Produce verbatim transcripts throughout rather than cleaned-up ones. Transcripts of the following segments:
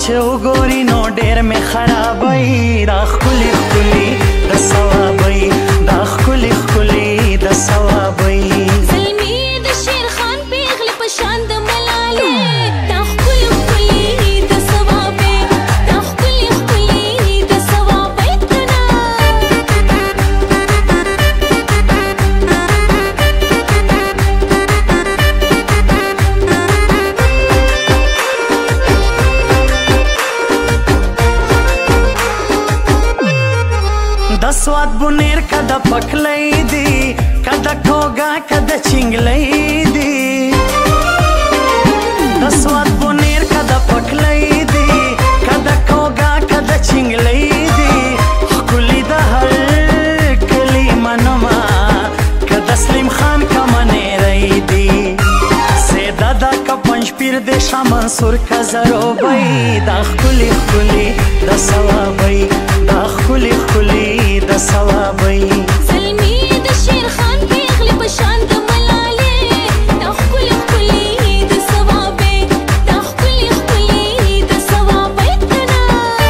چې وګوري نو ډېر مې خرابوي دا ښکلي ښکلي د ثوابوي دا ښکلي ښکلي د ثوابوي زلمي د شیر خان پیغلې په شان د ملالې دا ښکلي ښکلي د ثوابوي دا ښکلي ښکلي د ثوابوي کنه د سواد بونیر کده پکلی دی کده کوگا کده چنگلی دی د سواد بونیر کده پکلی دی کده کوگا کده چنگلی دی ښکلی د هر کلی منما کده سلیم خان کا منیری دی سیده دا که پنج پیر د شاه منصور کا زروبی دا ښکلی ښکلی د ثوابی دا ښکلی ښکلی د ثوابی زلمي د شیر خان پیغلې په شان د ملالې دا ښکلي ښکلي د ثوابوي دا ښکلي ښکلي د ثوابوي کنه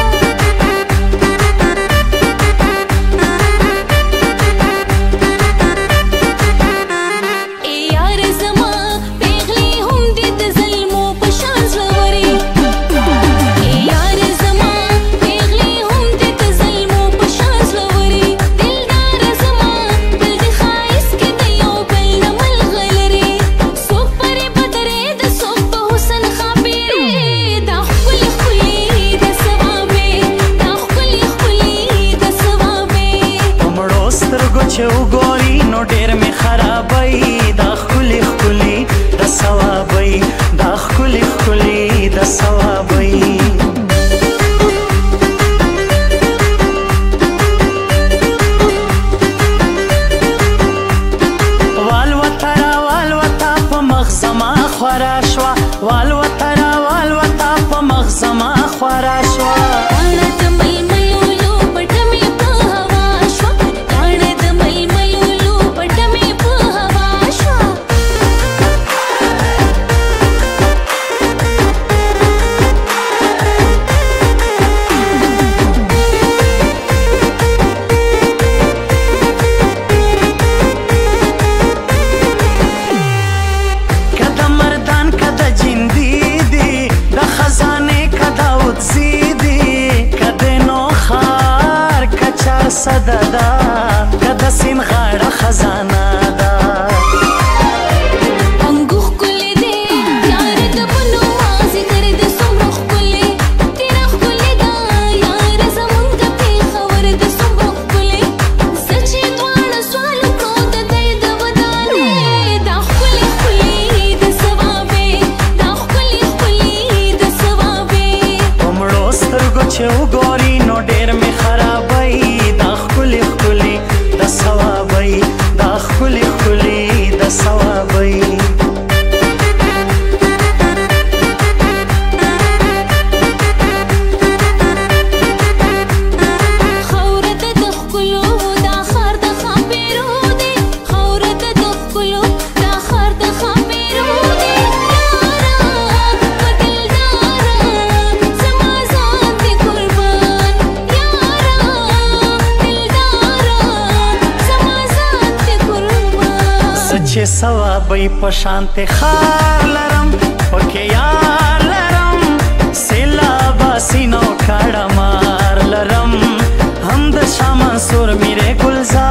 ای یار زما پیغلې هم دې د ظلمو په شان زوري ای یار زما پیغلې هم دې د ظلمو په شان زوري دلدار زما بل د ښایست کې د یو بل نه ملغلري څوک پرې بدرې د څوک په حسن خاپېرې دا ښکلي ښکلي د ثوابوي دا ښکلي ښکلي د ثوابوي په مړو سترګو چې وګوري نو ډېر مې خرابوي دا ښکلي ښکلي د ثوابوي دا ښکلي ښکلي د ثوابوي والوته را والوته په مخ زما خورا شوه والوته را والوته په مخ زما خورا شوه کاڼه د ململو پټه مې په هوا شوه کاڼه د ململو پټه مې په هوا شوه کده مردان کده جندي دي د خزانې کده اوتزي دي کده نوخار کچار صده ده کده سین غاړه خزانه ده انګو ښکلي دی یار د بنو مازدیګر د څومره ښکلي تیره ښکلې ده یار زمونږ د پېښور د څومره ښکلي زه چې دواړه سوال وکړو د دی د ودانې دا ښکلي ښکلي د ثوابوي دا ښکلي ښکلي د ثوابوي په مړو سترګو چې وګوري نو ډېر مې خرابوي دا ښکلي ښکلي د ثوابوي دا ښکلي ښکلي د ثوابوي خاوره ده د ښکلو دا ښار د ښاپېرو دی خاوره ده د ښکلو دا ښار د ښاپېرو دی یاره په دلداره زما ځان دې قربان یاره دلداره زما ځان دې قربان زه چې ثوابوي په شانتې ښار لرم پکې یار لرم سیلابه سینو کاړه مار لرم هم د شاه منصور میرې ګلزار